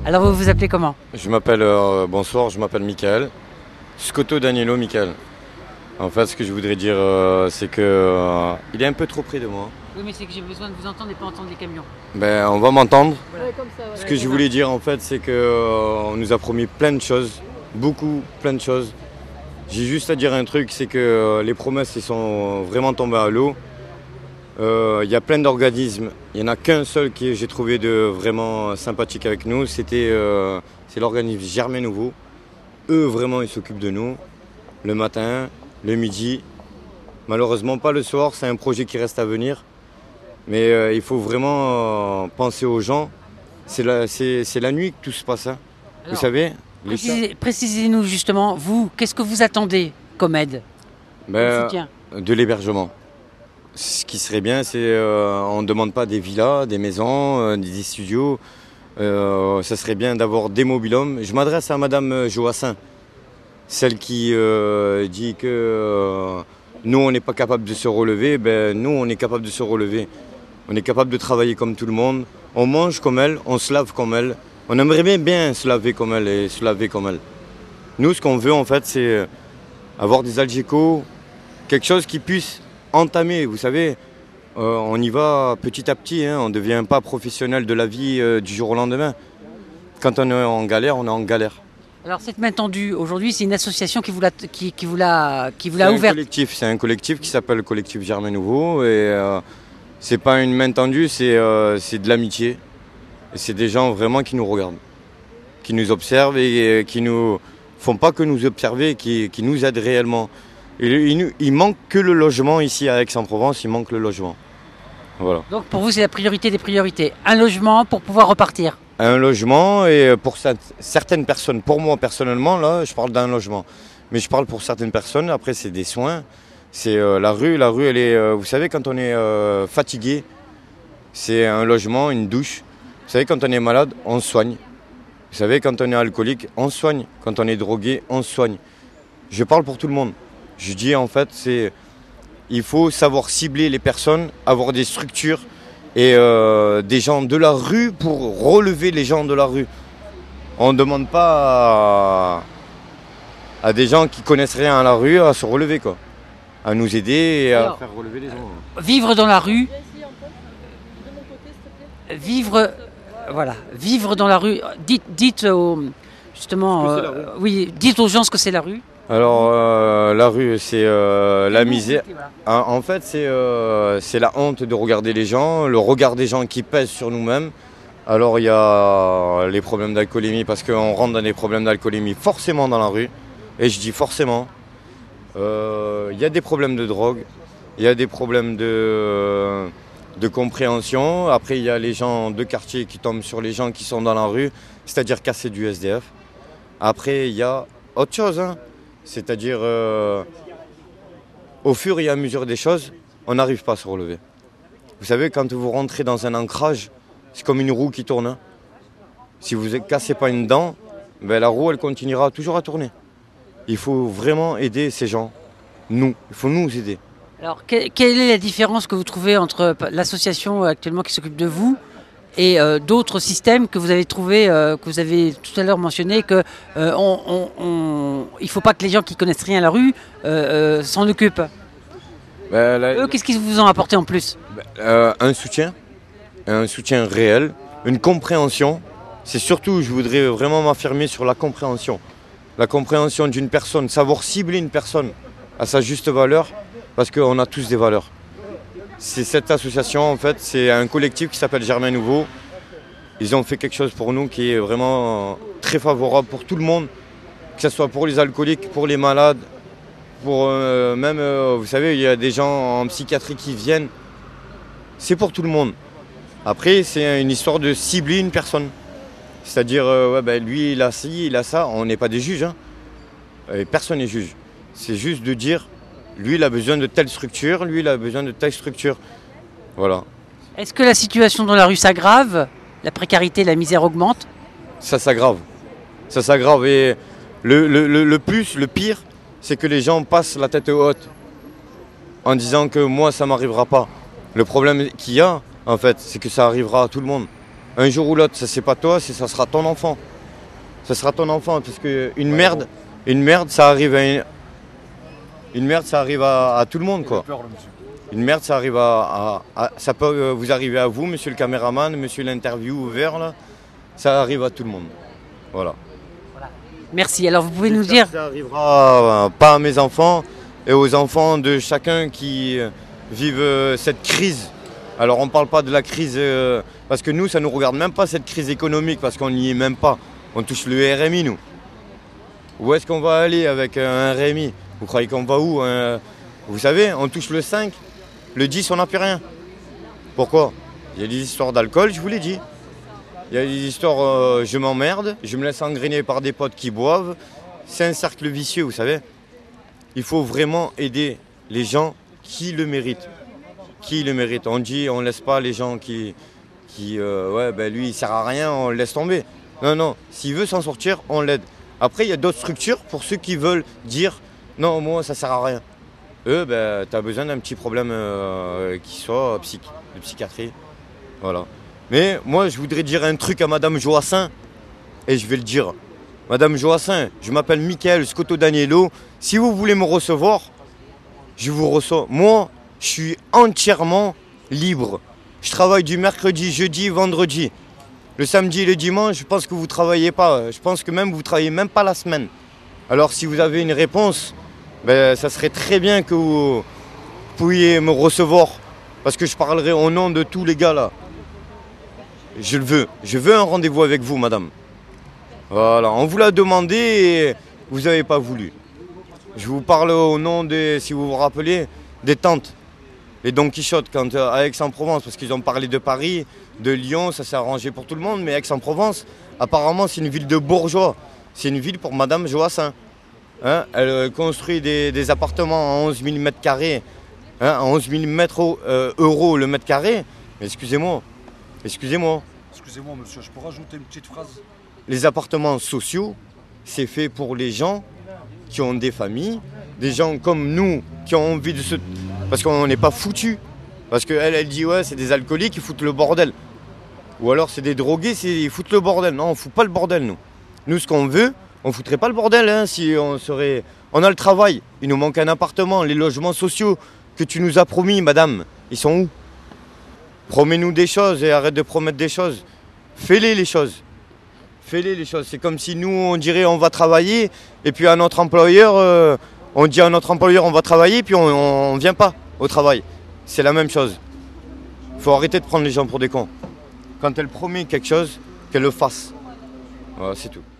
Alors vous vous appelez comment? Je m'appelle, bonsoir, je m'appelle Michael. Scotto Danielo Michael. En fait, ce que je voudrais dire, c'est que il est un peu trop près de moi. Oui, mais c'est que j'ai besoin de vous entendre et pas entendre les camions. Ben, on va m'entendre. Voilà. Ouais, comme ça, ouais. Ce que je voulais dire, en fait, c'est que on nous a promis plein de choses, plein de choses. J'ai juste à dire un truc, c'est que les promesses, elles sont vraiment tombées à l'eau. Il y a plein d'organismes. Il n'y en a qu'un seul que j'ai trouvé de vraiment sympathique avec nous. C'est l'organisme Germain Nouveau. Eux, vraiment, ils s'occupent de nous. Le matin, le midi. Malheureusement, pas le soir. C'est un projet qui reste à venir. Mais il faut vraiment penser aux gens. C'est la nuit que tout se passe. Hein. Alors, vous savez Précisez-nous justement, vous, qu'est-ce que vous attendez comme aide, comme soutien? De l'hébergement. Ce qui serait bien, c'est on ne demande pas des villas, des maisons, des studios. Ça serait bien d'avoir des mobil-homes. Je m'adresse à Madame Joassin, celle qui dit que nous, on n'est pas capable de se relever. Ben, nous, on est capable de se relever. On est capable de travailler comme tout le monde. On mange comme elle, on se lave comme elle. On aimerait bien se laver comme elle et se laver comme elle. Nous, ce qu'on veut, en fait, c'est avoir des algécos, quelque chose qui puisse entamer, vous savez, on y va petit à petit, hein, on ne devient pas professionnel de la vie du jour au lendemain. Quand on est en galère, on est en galère. Alors cette main tendue, aujourd'hui, c'est une association qui vous l'a ouverte. C'est un collectif qui s'appelle le collectif Germain Nouveau et c'est pas une main tendue, c'est de l'amitié. Et c'est des gens vraiment qui nous regardent, qui nous observent et qui nous font pas que nous observer, qui nous aident réellement. Il manque que le logement ici à Aix-en-Provence, il manque le logement. Voilà. Donc pour vous, c'est la priorité des priorités. Un logement pour pouvoir repartir. Un logement et pour certaines personnes, pour moi personnellement, là, je parle d'un logement. Mais je parle pour certaines personnes, après c'est des soins, c'est la rue, elle est, vous savez, quand on est fatigué, c'est un logement, une douche. Vous savez, quand on est malade, on se soigne. Vous savez, quand on est alcoolique, on se soigne. Quand on est drogué, on se soigne. Je parle pour tout le monde. Je dis en fait, il faut savoir cibler les personnes, avoir des structures et des gens de la rue pour relever les gens de la rue. On ne demande pas à des gens qui connaissent rien à la rue à se relever, quoi. À nous aider et à faire relever les gens. Vivre dans la rue, Viens ici, Antoine. De mon côté, s'il te plaît. vivre dans la rue. Dites justement, Ce que c'est la rue. oui, dites aux gens ce que c'est la rue. Alors la rue, c'est la misère. En fait, c'est la honte de regarder les gens, le regard des gens qui pèsent sur nous-mêmes. Alors il y a les problèmes d'alcoolémie parce qu'on rentre dans des problèmes d'alcoolémie forcément dans la rue. Et je dis forcément. Il y a des problèmes de drogue, il y a des problèmes de compréhension. Après, il y a les gens de quartier qui tombent sur les gens qui sont dans la rue, c'est-à-dire casser du SDF. Après, il y a autre chose, hein. C'est-à-dire au fur et à mesure des choses, on n'arrive pas à se relever. Vous savez, quand vous rentrez dans un ancrage, c'est comme une roue qui tourne. Hein. Si vous ne cassez pas une dent, ben, la roue, elle continuera toujours à tourner. Il faut vraiment aider ces gens. Il faut nous aider. Alors, quelle est la différence que vous trouvez entre l'association actuellement qui s'occupe de vous et d'autres systèmes que vous avez trouvés, que vous avez tout à l'heure mentionné, que il ne faut pas que les gens qui connaissent rien à la rue s'en occupent. Eux, qu'est-ce qu'ils vous ont apporté en plus? Un soutien réel, une compréhension. C'est surtout, je voudrais vraiment m'affirmer sur la compréhension. La compréhension d'une personne, savoir cibler une personne à sa juste valeur, parce qu'on a tous des valeurs. C'est cette association, en fait, c'est un collectif qui s'appelle Germain Nouveau. Ils ont fait quelque chose pour nous qui est vraiment très favorable pour tout le monde, que ce soit pour les alcooliques, pour les malades, pour même, vous savez, il y a des gens en psychiatrie qui viennent. C'est pour tout le monde. Après, c'est une histoire de cibler une personne. C'est-à-dire, lui, il a ci, il a ça. On n'est pas des juges. Hein. Personne n'est juge. C'est juste de dire, lui, il a besoin de telle structure, lui, il a besoin de telle structure. Voilà. Est-ce que la situation dans la rue s'aggrave? La précarité, la misère augmente? Ça s'aggrave. Ça s'aggrave. Et le pire, c'est que les gens passent la tête haute en disant que moi, ça ne m'arrivera pas. Le problème qu'il y a, en fait, c'est que ça arrivera à tout le monde. Un jour ou l'autre, ça c'est pas toi, ça sera ton enfant. Ça sera ton enfant, parce qu'une merde, ça arrive à tout le monde, quoi. Une merde, ça arrive ça peut vous arriver à vous, monsieur le caméraman, monsieur l'interview ouvert, là. Ça arrive à tout le monde. Voilà. Merci. Alors vous pouvez nous dire... Ça arrivera pas à mes enfants et aux enfants de chacun qui vivent cette crise. Alors on ne parle pas de la crise, parce que nous, ça ne nous regarde même pas cette crise économique, parce qu'on n'y est même pas. On touche le RMI, nous. Où est-ce qu'on va aller avec un RMI? Vous croyez qu'on va où? Vous savez, on touche le 5, le 10, on n'a plus rien. Pourquoi? Il y a des histoires d'alcool, je vous l'ai dit. Il y a des histoires, je m'emmerde, je me laisse engrainer par des potes qui boivent. C'est un cercle vicieux, vous savez. Il faut vraiment aider les gens qui le méritent. Qui le méritent. On dit, on ne laisse pas les gens qui ouais, ben lui, il ne sert à rien, on le laisse tomber. Non, non, s'il veut s'en sortir, on l'aide. Après, il y a d'autres structures pour ceux qui veulent dire, non, moi, ça ne sert à rien. Eux, ben, tu as besoin d'un petit problème qui soit de psychiatrie. Voilà. Mais moi, je voudrais dire un truc à Madame Joassin, et je vais le dire. Madame Joassin, je m'appelle Michael Scotto Daniello. Si vous voulez me recevoir, je vous reçois. Moi, je suis entièrement libre. Je travaille du mercredi, jeudi, vendredi. Le samedi et le dimanche, je pense que vous ne travaillez pas. Je pense que même vous ne travaillez même pas la semaine. Alors si vous avez une réponse, ben, ça serait très bien que vous pouviez me recevoir. Parce que je parlerai au nom de tous les gars là. Je le veux. Je veux un rendez-vous avec vous, madame. Voilà, on vous l'a demandé et vous n'avez pas voulu. Je vous parle au nom des, si vous vous rappelez, des tantes. Les Don Quichotte, quand à Aix-en-Provence, parce qu'ils ont parlé de Paris, de Lyon, ça s'est arrangé pour tout le monde, mais Aix-en-Provence, apparemment, c'est une ville de bourgeois. C'est une ville pour Madame Joassin. Hein, elle construit des appartements à 11 000 mètres carrés, hein, à 11 000 euros le mètre carré. Mais excusez-moi. Excusez-moi, monsieur, je peux rajouter une petite phrase? Les appartements sociaux, c'est fait pour les gens qui ont des familles, des gens comme nous qui ont envie de se... Parce qu'on n'est pas foutus. Parce qu'elle, elle dit, ouais, c'est des alcooliques, ils foutent le bordel. Ou alors c'est des drogués, ils foutent le bordel. Non, on ne fout pas le bordel, nous. Nous, ce qu'on veut, on ne foutrait pas le bordel, hein, si on serait... On a le travail, il nous manque un appartement, les logements sociaux que tu nous as promis, madame, ils sont où? Promets-nous des choses et arrête de promettre des choses. Fais-les les choses. Fais-les les choses. C'est comme si nous, on dirait on va travailler et puis à notre employeur, on dit à notre employeur on va travailler puis on ne vient pas au travail. C'est la même chose. Il faut arrêter de prendre les gens pour des cons. Quand elle promet quelque chose, qu'elle le fasse. Voilà, c'est tout.